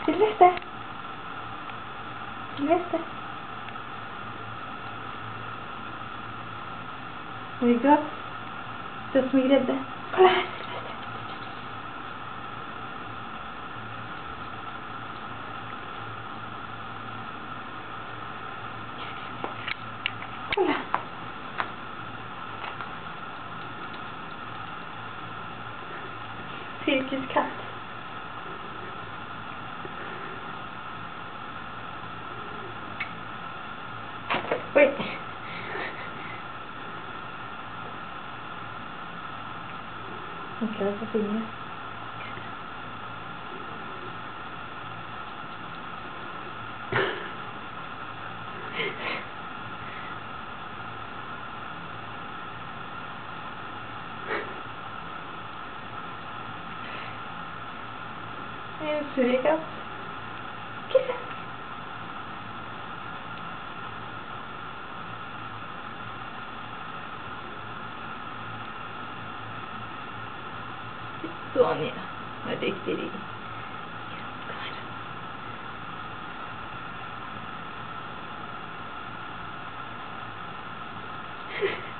Sylvester! Sylvester! Är du glad? Så som en grädde. Kolla här, Sylvester! Kolla! Cirkuskatt. Oj! Han klarar på fingret. En surikatt. Kitten. Sonia, vad duktig du är.